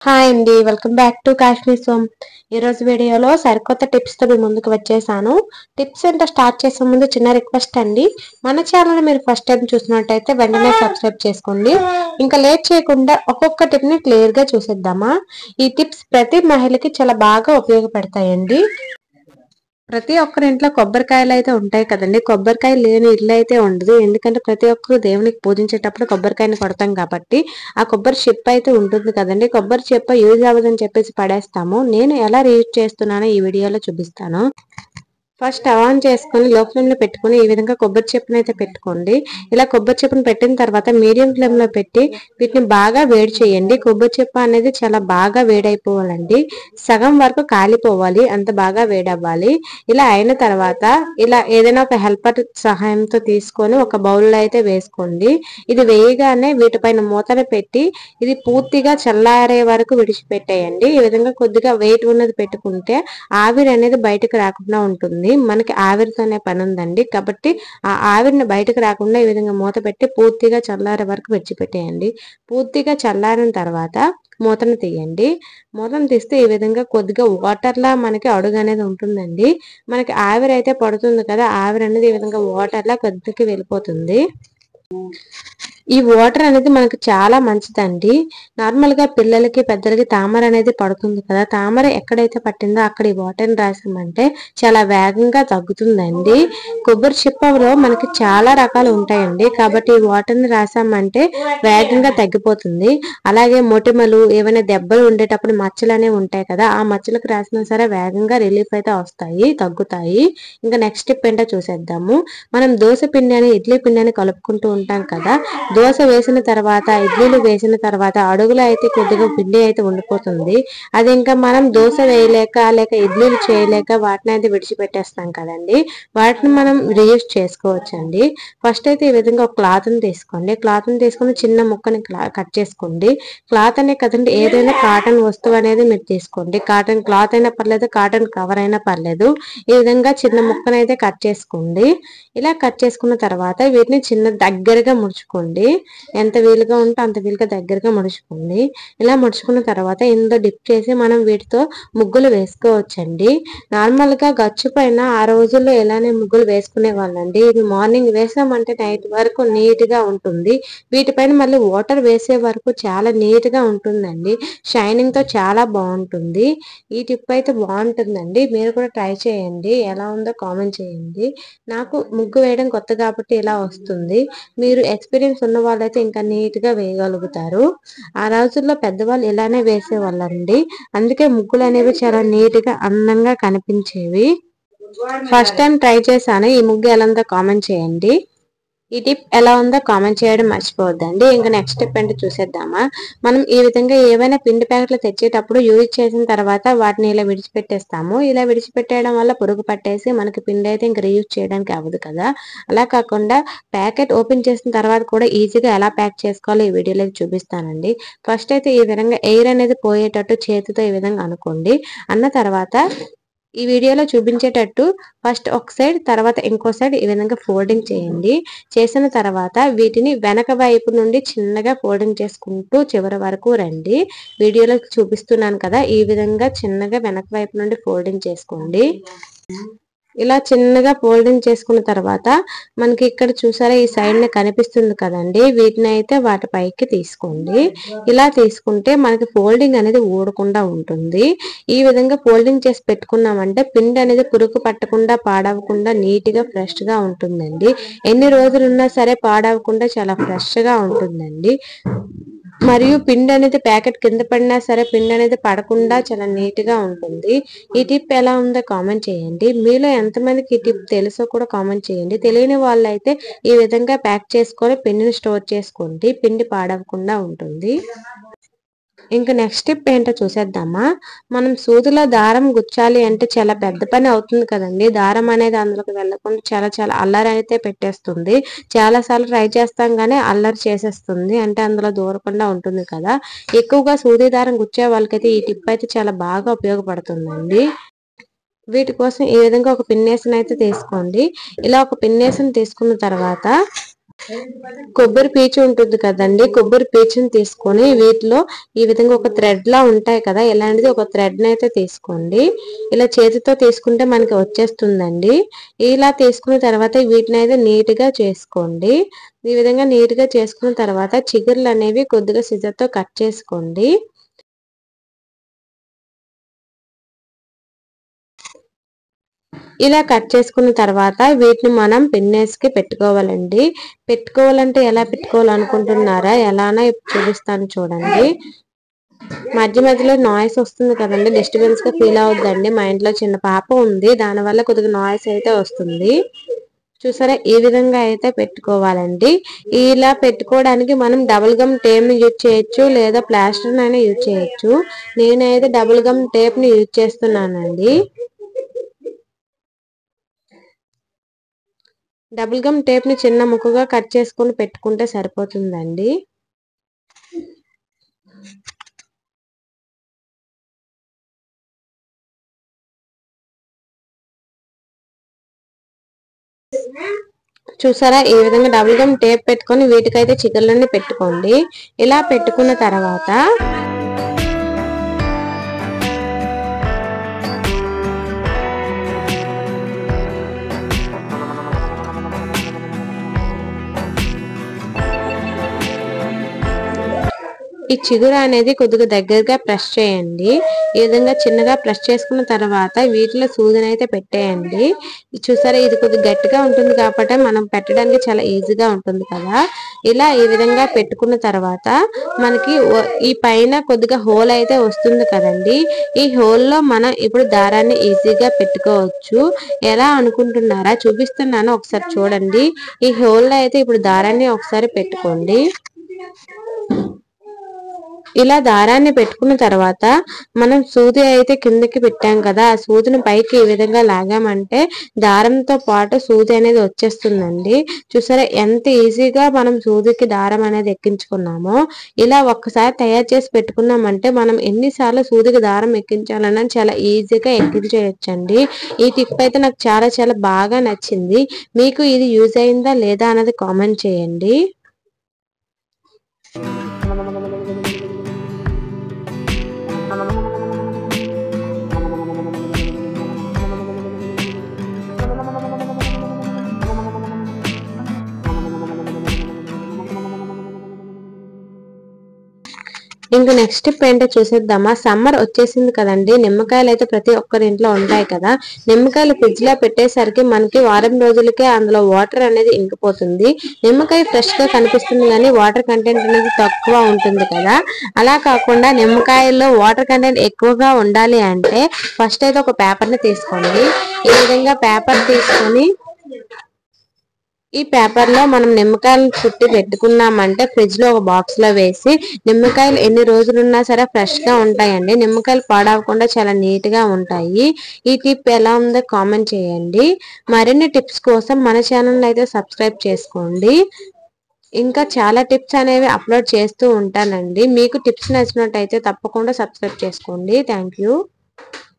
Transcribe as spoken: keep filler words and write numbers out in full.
Hi అండి, welcome back to Kashmir సోమ్. ఈరోజు వీడియోలో సరికొత్త టిప్స్తో మీ ముందుకు వచ్చేసాను. టిప్స్ ఏంటో స్టార్ట్ చేసే ముందు చిన్న రిక్వెస్ట్ అండి, మన ఛానల్ మీరు ఫస్ట్ టైం చూసినట్టయితే వెంటనే సబ్స్క్రైబ్ చేసుకోండి. ఇంకా లేట్ చేయకుండా ఒక్కొక్క టిప్ని క్లియర్గా చూసేద్దామా. ఈ టిప్స్ ప్రతి మహిళకి చాలా బాగా ఉపయోగపడతాయండి. ప్రతి ఒక్కరి ఇంట్లో కొబ్బరికాయలు అయితే ఉంటాయి కదండి. కొబ్బరికాయ లేని ఇల్లు అయితే ఉండదు. ఎందుకంటే ప్రతి ఒక్కరు దేవునికి పూజించేటప్పుడు కొబ్బరికాయని కొడతాం కాబట్టి ఆ కొబ్బరి చిప్ప అయితే ఉంటుంది కదండి. కొబ్బరి చిప్ప యూజ్ అవ్వదని చెప్పేసి పడేస్తాము. నేను ఎలా రీయూజ్ చేస్తున్నానో ఈ వీడియోలో చూపిస్తాను. ఫస్ట్ స్టవ్ ఆన్ చేసుకొని లో ఫ్లేమ్ లో పెట్టుకుని ఈ విధంగా కొబ్బరి చెప్పును అయితే పెట్టుకోండి. ఇలా కొబ్బరి చెప్పును పెట్టిన తర్వాత మీడియం ఫ్లేమ్ లో పెట్టి వీటిని బాగా వేడి చేయండి. కొబ్బరి చెప్ప అనేది చాలా బాగా వేడైపోవాలండి. సగం వరకు కాలిపోవాలి, అంత బాగా వేడవ్వాలి. ఇలా అయిన తర్వాత ఇలా ఏదైనా ఒక హెల్పర్ సహాయంతో తీసుకొని ఒక బౌల్లో అయితే వేసుకోండి. ఇది వేయగానే వీటిపైన మూతను పెట్టి ఇది పూర్తిగా చల్లారే వరకు విడిచిపెట్టేయండి. ఈ విధంగా కొద్దిగా వెయిట్ ఉన్నది పెట్టుకుంటే ఆవిరి అనేది బయటకు రాకుండా ఉంటుంది. మనకి ఆవిరితోనే పని ఉందండి కాబట్టి ఆ ఆవిరిని బయటకు రాకుండా ఈ విధంగా మూత పెట్టి పూర్తిగా చల్లారే వరకు విడిచిపెట్టేయండి. పూర్తిగా చల్లారిన తర్వాత మూతను తీయండి. మూతను తీస్తే ఈ విధంగా కొద్దిగా వాటర్ లా మనకి అడుగు అనేది ఉంటుందండి. మనకి ఆవిరి అయితే పడుతుంది కదా, ఆవిరి అనేది ఈ విధంగా వాటర్ లా కొద్దిగా వెళ్ళిపోతుంది. ఈ వాటర్ అనేది మనకు చాలా మంచిదండి. నార్మల్ గా పిల్లలకి పెద్దలకి తామర అనేది పడుతుంది కదా, తామర ఎక్కడైతే పట్టిందో అక్కడ ఈ వాటర్ని రాసామంటే చాలా వేగంగా తగ్గుతుందండి. కొబ్బరి చిప్పలో మనకి చాలా రకాలు ఉంటాయండి కాబట్టి ఈ వాటర్ని రాసామంటే వేగంగా తగ్గిపోతుంది. అలాగే మొటిమలు ఏమైనా దెబ్బలు ఉండేటప్పుడు మచ్చలు అనేవి ఉంటాయి కదా, ఆ మచ్చలకు రాసినా సరే వేగంగా రిలీఫ్ అయితే వస్తాయి, తగ్గుతాయి. ఇంకా నెక్స్ట్ స్టెప్ ఏంటో చూసేద్దాము. మనం దోశ పిండి అని ఇడ్లీ పిండి అని కలుపుకుంటూ ఉంటాం కదా, దోశ వేసిన తర్వాత ఇడ్లీలు వేసిన తర్వాత అడుగులో అయితే కొద్దిగా పిండి అయితే ఉండిపోతుంది. అది ఇంకా మనం దోశ వేయలేక లేక ఇడ్లీలు చేయలేక వాటిని అయితే విడిచిపెట్టేస్తాం కదండి, వాటిని మనం రీయూజ్ చేసుకోవచ్చండి. ఫస్ట్ అయితే ఈ విధంగా ఒక క్లాత్ ని తీసుకోండి. క్లాత్ ని తీసుకొని చిన్న ముక్కని కట్ చేసుకోండి. క్లాత్ అనే కదండి, ఏదైనా కాటన్ వస్తువు అనేది మీరు తీసుకోండి. కాటన్ క్లాత్ అయినా పర్లేదు, కాటన్ కవర్ అయినా పర్లేదు. ఈ విధంగా చిన్న ముక్కను అయితే కట్ చేసుకోండి. ఇలా కట్ చేసుకున్న తర్వాత వీటిని చిన్న దగ్గరగా ముడుచుకోండి. ఎంత వీలుగా ఉంటే అంత వీలుగా దగ్గరగా ముడుచుకోండి. ఇలా ముడుచుకున్న తర్వాత ఇందులో డిప్ చేసి మనం వీటితో ముగ్గులు వేసుకోవచ్చండి. నార్మల్ గా గచ్చు పైన ఆ రోజుల్లో ఇలానే ముగ్గులు వేసుకునే వాళ్ళండి. ఇది మార్నింగ్ వేసామంటే నైట్ వరకు నీట్ గా ఉంటుంది. వీటిపైన మళ్ళీ వాటర్ వేసే వరకు చాలా నీట్ గా ఉంటుందండి. షైనింగ్ తో చాలా బాగుంటుంది. ఈ టిప్ అయితే బాగుంటుందండి, మీరు కూడా ట్రై చేయండి. ఎలా ఉందో కామెంట్ చేయండి. నాకు ముగ్గు వేయడం కొత్త కాబట్టి ఇలా వస్తుంది. మీరు ఎక్స్పీరియన్స్ ఉన్న వాళ్ళైతే ఇంకా నీట్ గా వేయగలుగుతారు. ఆ రోజుల్లో పెద్దవాళ్ళు ఇలానే వేసేవాళ్ళండి, అందుకే ముగ్గులు అనేవి చాలా నీట్ గా అందంగా కనిపించేవి. ఫస్ట్ టైం ట్రై చేశాను. ఈ ముగ్గు ఎలా ఉందో కామెంట్ చేయండి. ఈ టిప్ ఎలా ఉందో కామెంట్ చేయడం మర్చిపోవద్దండి. ఇంకా నెక్స్ట్ స్టెప్ ఏంటో చూసేద్దామా. మనం ఈ విధంగా ఏవైనా పిండి ప్యాకెట్లు తెచ్చేటప్పుడు యూజ్ చేసిన తర్వాత వాటిని ఇలా విడిచిపెట్టేస్తాము. ఇలా విడిచిపెట్టేయడం వల్ల పురుగు పట్టేసి మనకి పిండి అయితే ఇంకా రీయూజ్ చేయడానికి అవ్వదు కదా. అలా కాకుండా ప్యాకెట్ ఓపెన్ చేసిన తర్వాత కూడా ఈజీగా ఎలా ప్యాక్ చేసుకోవాలో ఈ వీడియోలో చూపిస్తానండి. ఫస్ట్ అయితే ఈ విధంగా ఎయిర్ అనేది పోయేటట్టు చేతితో ఈ విధంగా అనుకోండి. అన్న తర్వాత ఈ వీడియోలో చూపించేటట్టు ఫస్ట్ ఒక సైడ్ తర్వాత ఇంకో సైడ్ ఈ విధంగా ఫోల్డింగ్ చేయండి. చేసిన తర్వాత వీటిని వెనక వైపు నుండి చిన్నగా ఫోల్డింగ్ చేసుకుంటూ చివరి వరకు రండి. వీడియోలో చూపిస్తున్నాను కదా, ఈ విధంగా చిన్నగా వెనక వైపు నుండి ఫోల్డింగ్ చేసుకోండి. ఇలా చిన్నగా ఫోల్డింగ్ చేసుకున్న తర్వాత మనకి ఇక్కడ చూసారా ఈ సైడ్ ని కనిపిస్తుంది కదండి, వీటిని అయితే వాటి పైకి తీసుకోండి. ఇలా తీసుకుంటే మనకి ఫోల్డింగ్ అనేది ఊడకుండా ఉంటుంది. ఈ విధంగా ఫోల్డింగ్ చేసి పెట్టుకున్నామంటే పిండి అనేది పురుగు పట్టకుండా పాడవకుండా నీట్ గా ఫ్రెష్ గా ఉంటుందండి. ఎన్ని రోజులు ఉన్నా సరే పాడవకుండా చాలా ఫ్రెష్ గా ఉంటుందండి. మరియు పిండి అనేది ప్యాకెట్ కింద పడినా సరే పిండి అనేది పడకుండా చాలా నీట్ గా ఉంటుంది. ఈ టిప్ ఎలా ఉందో కామెంట్ చేయండి. మీలో ఎంతమందికి ఈ టిప్ తెలుసో కూడా కామెంట్ చేయండి. తెలియని వాళ్ళైతే ఈ విధంగా ప్యాక్ చేసుకొని పిండిని స్టోర్ చేసుకోండి, పిండి పాడవకుండా ఉంటుంది. ఇంకా నెక్స్ట్ స్టెప్ ఏంటో చూసేద్దామా. మనం సూదిలో దారం గుచ్చాలి అంటే చాలా పెద్ద పని అవుతుంది కదండి. దారం అనేది అందులోకి వెళ్ళకుండా చాలా చాలా అల్లరి అయితే పెట్టేస్తుంది. చాలా సార్లు ట్రై చేస్తాం కానీ అల్లరి చేసేస్తుంది, అంటే అందులో దూరకుండా ఉంటుంది కదా. ఎక్కువగా సూది దారం గుచ్చే వాళ్ళకైతే ఈ టిప్ అయితే చాలా బాగా ఉపయోగపడుతుందండి. వీటి కోసం ఈ విధంగా ఒక పిన్నేసును అయితే తీసుకోండి. ఇలా ఒక పిన్నేసును తీసుకున్న తర్వాత కొబ్బరి పీచు ఉంటుంది కదండి, కొబ్బరి పీచుని తీసుకొని వీటిలో ఈ విధంగా ఒక థ్రెడ్ లా ఉంటాయి కదా, ఇలాంటిది ఒక థ్రెడ్ ని అయితే తీసుకోండి. ఇలా చేతితో తీసుకుంటే మనకి వచ్చేస్తుందండి. ఇలా తీసుకున్న తర్వాత వీటిని అయితే నీట్ గా చేసుకోండి. ఈ విధంగా నీట్ గా చేసుకున్న తర్వాత చిగుర్లు అనేవి కొద్దిగా సిజర్ తో కట్ చేసుకోండి. ఇలా కట్ చేసుకున్న తర్వాత వీటిని మనం పిన్నేస్కి పెట్టుకోవాలండి. పెట్టుకోవాలంటే ఎలా పెట్టుకోవాలనుకుంటున్నారా? ఎలానో ఇప్పుడు చూపిస్తాను చూడండి. మధ్య మధ్యలో నాయిస్ వస్తుంది కదండి, డిస్టర్బెన్స్ గా ఫీల్ అవుద్దండి. మా ఇంట్లో చిన్న పాప ఉంది, దానివల్ల కొద్దిగా నాయిస్ అయితే వస్తుంది. చూసారా, ఈ విధంగా అయితే పెట్టుకోవాలండి. ఇలా పెట్టుకోవడానికి మనం డబుల్ గమ్ టేప్ ని యూజ్ చేయొచ్చు, లేదా ప్లాస్టర్ అయినా యూజ్ చేయొచ్చు. నేనైతే డబుల్ గమ్ టేప్ ని యూజ్ చేస్తున్నానండి. డబుల్ గమ్ టేప్ ని చిన్న ముక్కగా కట్ చేసుకొని పెట్టుకుంటే సరిపోతుందండి. చూసారా, ఈ విధంగా డబుల్ గమ్ టేప్ పెట్టుకొని వీటికైతే చిగుర్లన్నీ పెట్టుకోండి. ఇలా పెట్టుకున్న తర్వాత ఈ చిగురు అనేది కొద్దిగా దగ్గరగా ప్రెస్ చేయండి. ఈ విధంగా చిన్నగా ప్రెస్ చేసుకున్న తర్వాత వీటిలో సూదిని అయితే పెట్టేయండి. చూసారా, ఇది కొద్దిగా గట్టిగా ఉంటుంది కాబట్టి మనం పెట్టడానికి చాలా ఈజీగా ఉంటుంది కదా. ఇలా ఈ విధంగా పెట్టుకున్న తర్వాత మనకి ఈ పైన కొద్దిగా హోల్ అయితే వస్తుంది కదండి. ఈ హోల్ లో మనం ఇప్పుడు దారాన్ని ఈజీగా పెట్టుకోవచ్చు. ఎలా అనుకుంటున్నారా? చూపిస్తున్నాను, ఒకసారి చూడండి. ఈ హోల్ లో అయితే ఇప్పుడు దారాన్ని ఒకసారి పెట్టుకోండి. ఇలా దారాన్ని పెట్టుకున్న తర్వాత మనం సూది అయితే కిందకి పెట్టాం కదా, ఆ సూదిని పైకి ఈ విధంగా లాగామంటే దారంతో పాటు సూది అనేది వచ్చేస్తుందండి. చూసారా, ఎంత ఈజీగా మనం సూదికి దారం అనేది ఎక్కించుకున్నామో. ఇలా ఒక్కసారి తయారు చేసి పెట్టుకున్నామంటే మనం ఎన్నిసార్లు సూదికి దారం ఎక్కించాలన్నా చాలా ఈజీగా ఎక్కించేయచ్చండి. ఈ టిప్ అయితే నాకు చాలా చాలా బాగా నచ్చింది. మీకు ఇది యూజ్ అయిందా లేదా అన్నది కామెంట్ చేయండి. ఇంకా నెక్స్ట్ టిప్ ఏంటో చూసేద్దామా. సమ్మర్ వచ్చేసింది కదండి, నిమ్మకాయలు అయితే ప్రతి ఒక్కరి ఇంట్లో ఉంటాయి కదా. నిమ్మకాయలు ఫ్రిడ్జ్ లో పెట్టేసరికి మనకి వారం రోజులకే అందులో వాటర్ అనేది ఇంకిపోతుంది. నిమ్మకాయ ఫ్రెష్ గా కనిపిస్తుంది కానీ వాటర్ కంటెంట్ అనేది తక్కువ ఉంటుంది కదా. అలా కాకుండా నిమ్మకాయల్లో వాటర్ కంటెంట్ ఎక్కువగా ఉండాలి అంటే ఫస్ట్ అయితే ఒక పేపర్ ని తీసుకోండి. ఈ విధంగా పేపర్ తీసుకొని ఈ పేపర్ లో మనం నిమ్మకాయలు చుట్టి పెట్టుకున్నామంటే ఫ్రిడ్జ్ లో ఒక బాక్స్ లో వేసి నిమ్మకాయలు ఎన్ని రోజులున్నా సరే ఫ్రెష్ గా ఉంటాయండి. నిమ్మకాయలు పాడవకుండా చాలా నీట్ గా ఉంటాయి. ఈ టిప్ ఎలా ఉందో కామెంట్ చేయండి. మరిన్ని టిప్స్ కోసం మన ఛానల్ అయితే సబ్స్క్రైబ్ చేసుకోండి. ఇంకా చాలా టిప్స్ అనేవి అప్లోడ్ చేస్తూ ఉంటానండి. మీకు టిప్స్ నచ్చినట్టయితే తప్పకుండా సబ్స్క్రైబ్ చేసుకోండి. Thank you.